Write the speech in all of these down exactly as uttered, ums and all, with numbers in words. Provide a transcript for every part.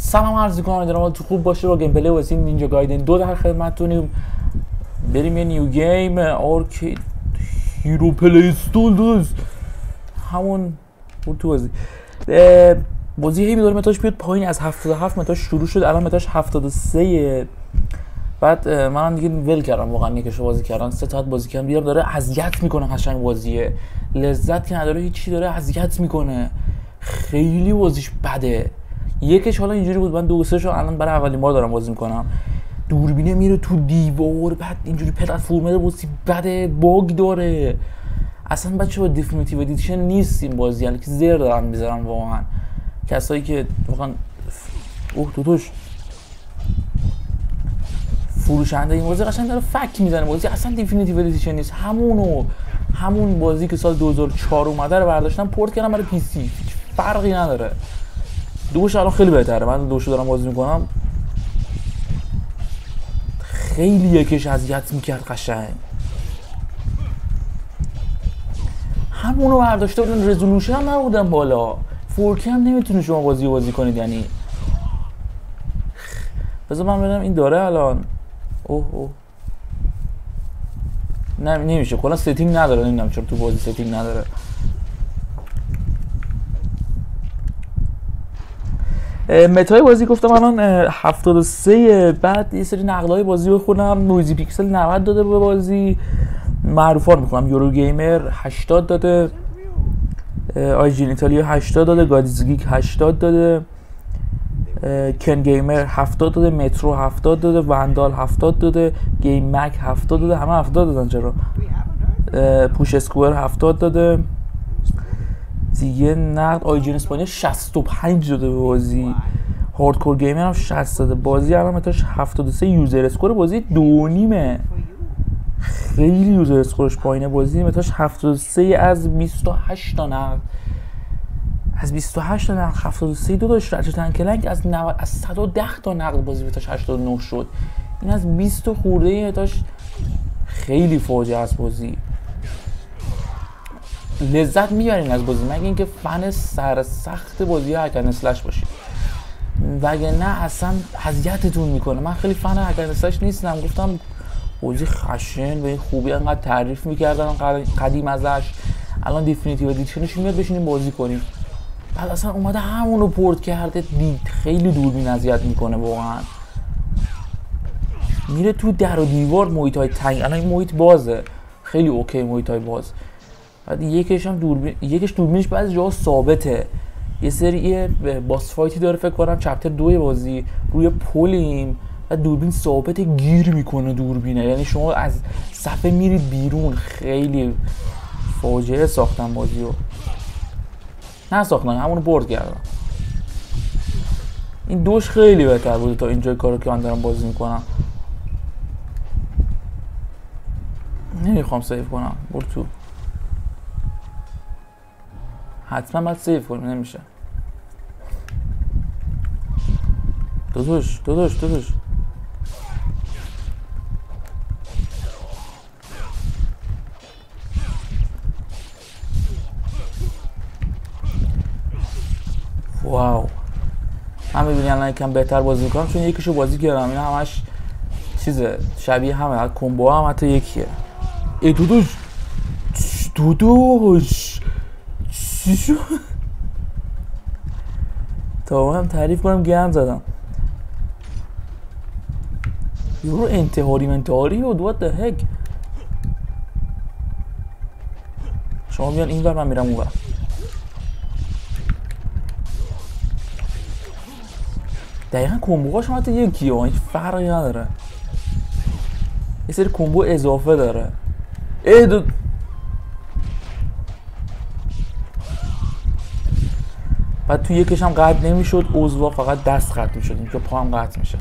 سلام عرض می‌کنم امیدوارم تو خوب باشه. با گیم پلی واسه نینجا گایدن دو در خدمتتونیم. بریم یه نیو گیم آرکید هیرو پلی استول دوست همون بود تو بازی بازی هی می‌داره متاش بیاد پایین. از هفتاد و هفت متاش شروع شد، الان متاش هفتاد و سه. بعد منم دیگه ول کردم واقعا، یکشو بازی کردم، سه تا بازی کردم، دیدم داره اذیت میکنه. قشنگ بازیه، لذت که نداره، هیچی داره اذیت میکنه، خیلی بازیش بده. یکش حالا اینجوری بود، من دو سه شو الان برای اولین بار دارم بازی میکنم. دوربینه میره تو دیوار، بعد اینجوری پلتفرمر بازی بده، باگ داره. اصلا بچه با دیفینیتیو ادیشن نیست این بازی، یعنی که زر دارن میذارن واقعا کسایی که واقعا اوه تو توش فروشنده این بازی قشنگ داره فک میزنه. بازی اصلا دیفینیتیو ادیشن نیست، همونو همون بازی که سال دو هزار و چهار اومده رو برداشتن پورت کردن برای پی سی، هیچ فرقی نداره. دوش الان خیلی بهتره، من دوشو دارم بازی میکنم، خیلی یکش اذیت میکرد قشنگ. همونو برداشته بودن، رزولوشن هم نبودن بالا، فور کی هم نمیتونه شما بازی بازی کنید. یعنی بذار من ببینم این داره الان. اوه اوه نه نمیشه، کلا ستینگ نداره، نمیدونم چرا تو بازی ستینگ نداره. متای بازی گفتم الان هفتاد و سه. بعد یه سری نقلای بازی بخونم. نویزی پیکسل نود داده به بازی، معروفا میکنم. یورو گیمر هشتاد داده، آی جی ایتالیا هشتاد داده، گادیز گیک هشتاد داده، کن گیمر هفتاد داده، مترو هفتاد داده، وندال هفتاد داده، گیم مک هفتاد داده، همه هفتاد دادن چرا. پوش اسکوئر هفتاد داده دیگه. نقد آی جی اسپانیا شصت و پنج داده به بازی. هاردکور گیمر هم شصت داده. بازی الان متاش هفتاد و سه. یوزر اسکور بازی دو نیمه، خیلی یوزر اسکورش پایینه. بازی متاش هفتاد و سه از بیست و هشت تا نقد، از بیست و هشت تا نقد هفتاد و سه. دو داشت رچتن کلنگ از نود از صد و ده تا نقد بازی متاش هشتاد و نه شد. این از بیست خورده متاش، خیلی فاجعه است بازی. لذت میبرین از بازی مگه اینکه فن سر سخت بازی هکر اسلش باشید، وگرنه اصلا اذیتتون میکنه. من خیلی فن هکر اسلش نیستم، گفتم بازی خشن به این خوبی انقدر تعریف میکردن قدیم ازش، الان دیفینیتیو ادیشنش میاد بشینیم بازی کنیم. بعد اصلا اومده همونو پورت کرده، دید خیلی دوربین اذیت میکنه واقعا. میره تو در و دیوار، محیط های تنگ. الان این محیط بازه، خیلی اوکی محیط های باز. بعد یکیش هم دوربین، یکیش دوربینش بعضی جاها ثابته. یه سری باس فایتی داره فکر کنم چپتر دو بازی، روی پلیم و دوربین ثابت گیر میکنه دوربینه، یعنی شما از صفحه میرید بیرون. خیلی فاجعه ساختن بازیو، نه ساختن همونو برد کردن. این دوش خیلی بهتر بود تا اینجای کارو که من دارم بازی میکنم. نمیخوام سیو کنم، برد تو. حتما باید سیو کنیم، نمیشه. داداش داداش داداش واو. من میبینی الان یکم بهتر بازی میکنم چون یکیشو بازی کردم. این همش چیزه شبیه همه، کمبو هم حتی یکیه. ای داداش داداش چی شو؟ تا هم تعریف کنم گرم زدم. یورو انتحاری منتحاری و what the heck. شما بیان این ور، من میرم اون ور. دقیقا کمبوهاش هم حتی یکیه، هیچ فرقی نداره. یه سری کمبو اضافه داره. ای دو بعد تو یکیش هم قطع نمیشد عضوا، فقط دست قطع میشد، اینجا پا هم قطع میشه.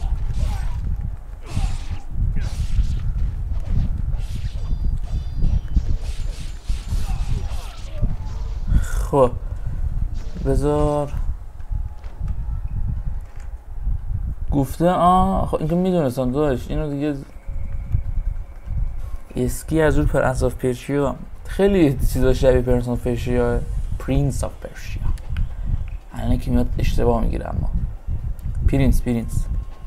خب بذار گفته آه خب اینجا میدونستم داشت اینو دیگه. اسکی از اون پرنس آف پرشیا، خیلی چیزا شبیه پرنس آف پرشیا، پرینس آف پرشیا. الان که میاد اشتباه میگیره. اما پرینس پرینس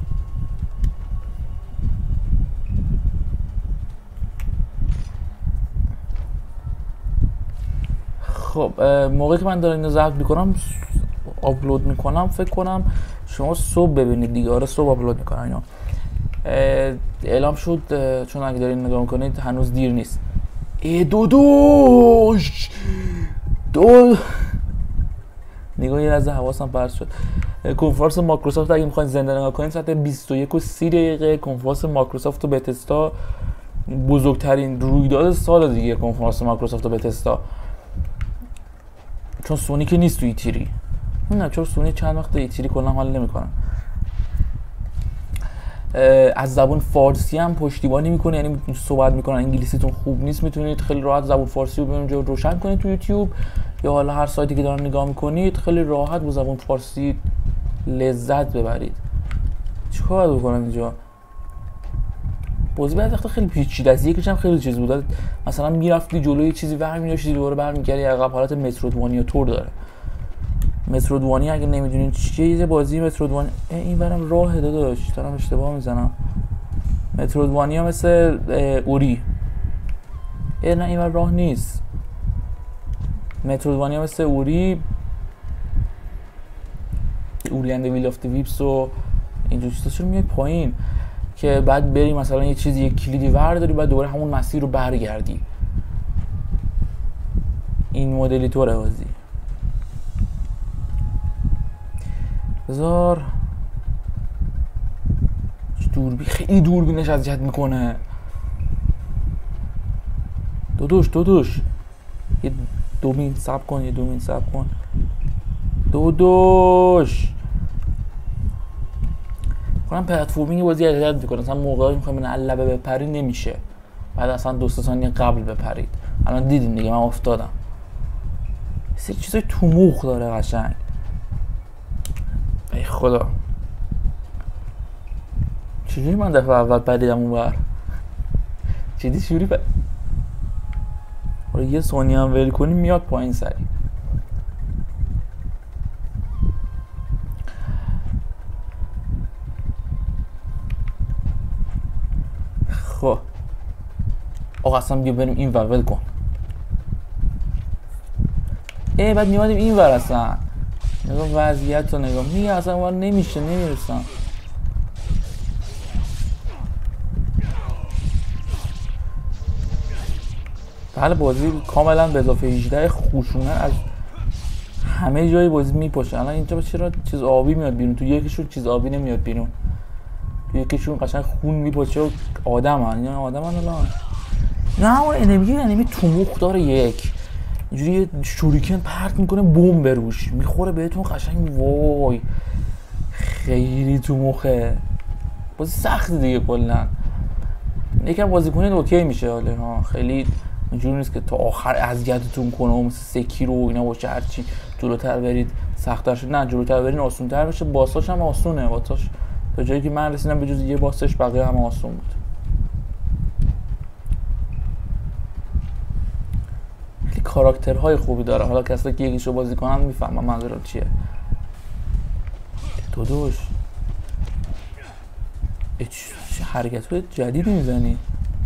خب موقعی که من دارم اینو ضبط میکنم آپلود میکنم فکر کنم شما صبح ببینید دیگه. آره صبح آپلود میکنم اینو. اعلام شد چون اگه دارین نگاه میکنید هنوز دیر نیست. ای دو دوش دو نگاه یه لحظه حواسم پرت شد. کنفرانس مایکروسافت اگه میخواین زنده نگاه کنید ساعت بیست و یک و سی دقیقه کنفرانس مایکروسافت و بتستا، بزرگترین رویداد سال دیگه کنفرانس مایکروسافت و بتستا، چون سونی که نیست تو ایتری. نه چون سونی چند وقت ایتری کلا حال نمیکنن. از زبان فارسی هم پشتیبانی میکنه، یعنی صحبت میکنن انگلیسیتون خوب نیست میتونید خیلی راحت زبان فارسی رو اونجا روشن کنید تو یوتیوب یا حالا هر سایتی که دارن نگاه میکنید، خیلی راحت با زبان فارسی لذت ببرید. چیکار باید بکنم اینجا؟ بازی بعد وقتا خیلی پیچیده است، یکیش هم خیلی چیز بود، مثلا میرفتی جلوی چیزی برمی‌داشتی دوباره برمیگردی عقب، حالت مترودوانیا تور داره. مترودوانیا اگه نمیدونین چیه، یه بازی مترودوانیا این برام راه داداش دارم اشتباه میزنم. مترودوانیا مثل اوری. ای نه این راه نیست. مترودوانیا مثل اوری اوری اند ویل اف دی ویپس و اینجور چیزا چون میاد پایین که بعد بری مثلا یه چیزی یک کلیدی ورداری بعد دوباره همون مسیر رو برگردی. این مدلی طوره بازی. بذار دوربین خیلی دوربینش اذیت میکنه. دودوش دودوش یه دومین ساب کن، یه دومین ساب کن دودوش. کنم پلتفرمینگ بازی اذیت میکنه، مثلا موقعی میخوایم من علبه بپری نمیشه، بعد اصلا دو سه ثانیه قبل بپرید. الان دیدین دیگه من افتادم. سری چیزای تو مخ داره قشنگ. ای خدا چجوری من دفعه اول پریدم اون بر چیزی شوری پر یه ثانیه هم ول کنیم میاد پایین سری. خب آقا اصلا بیا بریم این ور ول کن. ای بعد میادیم این ور اصلا نگاه وضعیت رو نگاه میگه اصلا وار نمیشه نمیرسم. بله بازی کاملا به اضافه هجده خوشونه از همه جای بازی میپاشه. الان اینجا چرا چیز آبی میاد بیرون؟ تو یکیشون چیز آبی نمیاد بیرون، تو یکیشون قشنگ خون میپاشه و آدم هن. اینا آدم هن الان نه اون انمی انمی تو مخ داره، یک اینجوری شوریکن پرت میکنه بمب بروش میخوره بهتون قشنگ. وای خیلی تو مخه. بازی سخت دیگه کلا. یکم بازی کنید اوکی میشه حالا ها. خیلی اینجوری نیست که تا آخر اذیتتون کنه و مثل سکیرو و اینا باشه هرچی جلوتر برید سخت‌تر شه. نه جلوتر برید آسان‌تر بشه. باساش هم آسونه. باساش تا جایی که من رسیدم به جز یه باسش بقیه هم آسون بود. خیلی کاراکترهای خوبی داره. حالا کسایی که یکیشو بازی کنن میفهمن منظورم چیه. دودوش چه حرکت‌های جدیدی میزنی؟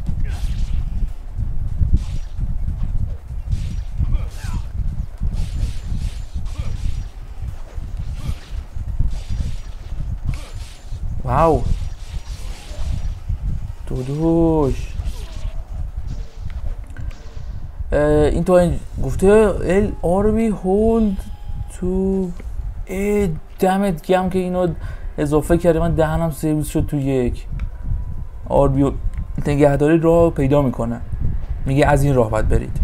واو دودوش این تو این گفته ال آربی هولد تو ای دمت گم که اینو اضافه کردی. من دهنم سرویس شد. تو یک آربی نگهداری راه پیدا میکنه، میگه از این راه باید برید.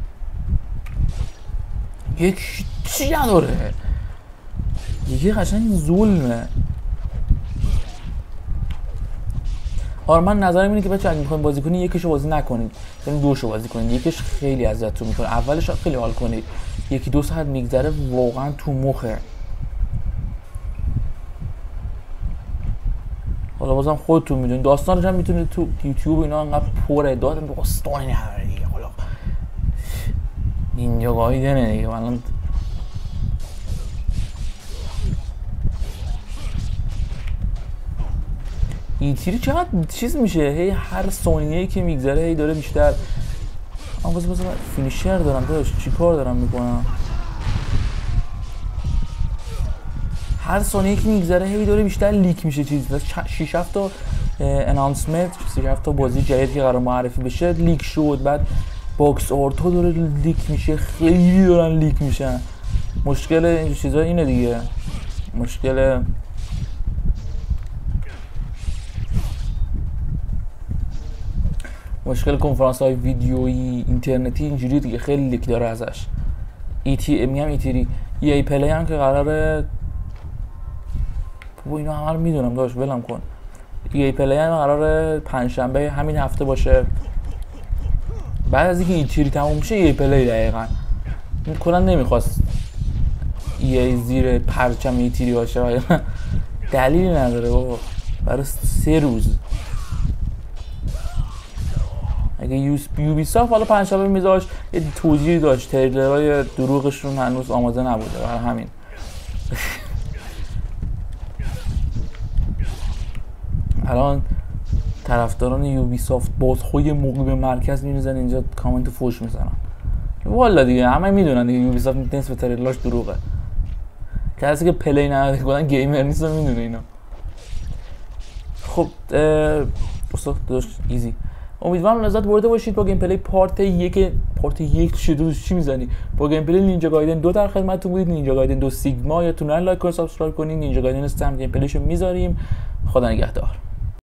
یک چی نداره دیگه، قشنگ ظلمه. آره من نظرم اینه که بچه اگه میخواین بازی کنید یکیشو بازی نکنید، یعنی دوشو بازی کنید. یکیش خیلی اذیتتون میکنه، اولش خیلی حال کنید، یکی دو ساعت میگذره واقعا تو مخه. حالا بازم خودتون میدونید داستانش هم میتونید تو یوتیوب اینا انقدر پره داد داستانی نداره دیگه. حالا اینجا گاییدنه دیگه. الان ایتیری چقدر چیز میشه، هی هر ثانیه‌ای که میگذره هی داره بیشتر. آن باز باز فینیشر دارم داداش، چی کار دارم میکنم؟ هر ثانیه‌ای که میگذره هی داره بیشتر لیک میشه چیز. شش هفت تا انانسمنت، شش هفت تا بازی جدید که قرار معرفی بشه لیک شد، بعد باکس آرت ها داره لیک میشه، خیلی دارن لیک میشن. مشکل این چیزا اینه دیگه، مشکل مشکل کنفرانس های ویدیویی اینترنتی اینجوری دیگه، خیلی لیک داره ازش. ایتی میگم ایتری ای ای پلی هم که قراره، بابا اینا همه رو میدونم داشت ولم کن. ای ای پلی هم قراره پنجشنبه همین هفته باشه. بعد از اینکه ایتری تموم میشه ای ای پلی دقیقاً کلا نمیخواست ای ای زیر پرچم ایتری باشه، دلیلی نداره بابا. برای سه روز اگه یو بی سافت حالا پنجشنبه میذاشت یه توجیه داشت، تریلرهای دروغشون هنوز آماده نبوده، برای همین الان طرفداران یو بی سافت بازخوی موقع به مرکز میریزن اینجا کامنت فوش میزنن. والا دیگه همه میدونن دیگه یو بی سافت نسبت تریلرش دروغه. کسی که پلی نداره کلا گیمر نیست میدونه اینا. خب استاد داشت ایزی، امیدوارم لذت برده باشید با گیم پلی پارت یک. پارت یک چه دوست چی میزنی؟ با گیم پلی نینجا گایدن دو در خدمتتون بودید. نینجا گایدن دو سیگما، یا تونن لایک و سابسکرایب کنین. نینجا گایدن سه هم گیم پلیشو میذاریم. خدا نگهدار.